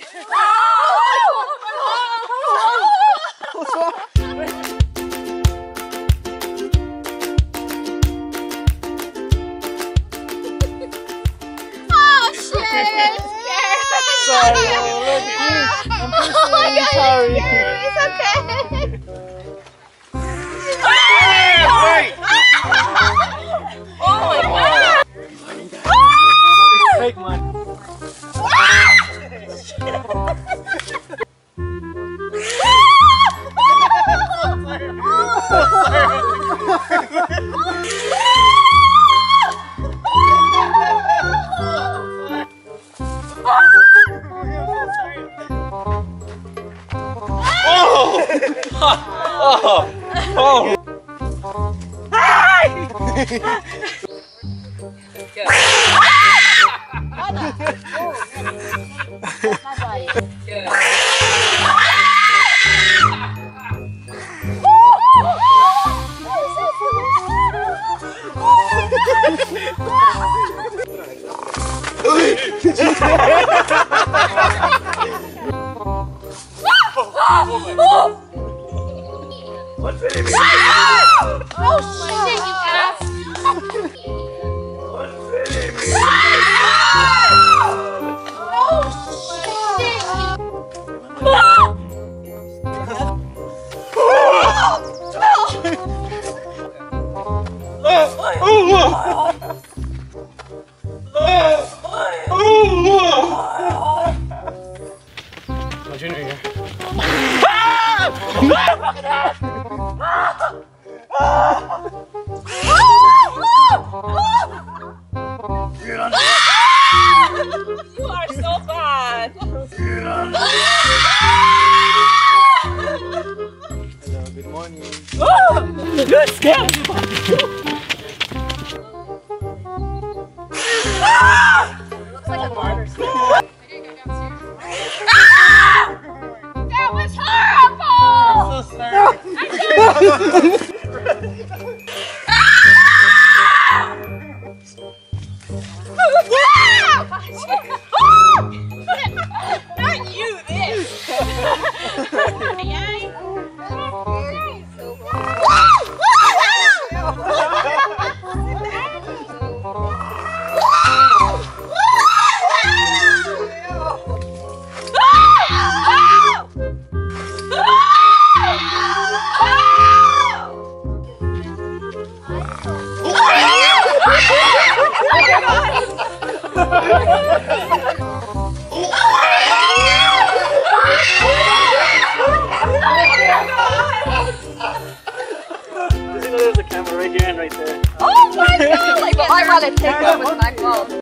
What's wrong? Oh shit! Sorry, look, I'm personally sorry. It's okay. Wait! Oh my god! It's fake mine. What's in me? Oh shit, you ass! What's in me? My junior year. You are so bad. Hello, good morning. Good scam! Looks like a barter store. That was horrible! So sorry. Not you, this! There's a camera right here and right there. Oh my god! Like, I want to take over the back wall.